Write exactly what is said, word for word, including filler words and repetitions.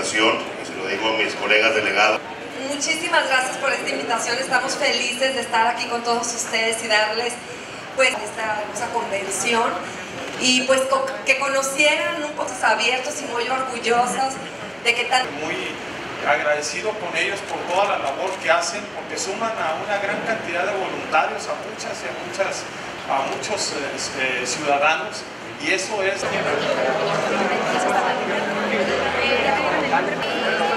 invitación, y se lo digo a mis colegas delegados. Muchísimas gracias por esta invitación, estamos felices de estar aquí con todos ustedes y darles pues esta hermosa convención y pues que conocieran un poco abiertos y muy orgullosos de que tan... Muy agradecido con ellos por toda la labor que hacen, porque suman a una gran cantidad de voluntarios, a muchas y a muchas, a muchos eh, ciudadanos, y eso es...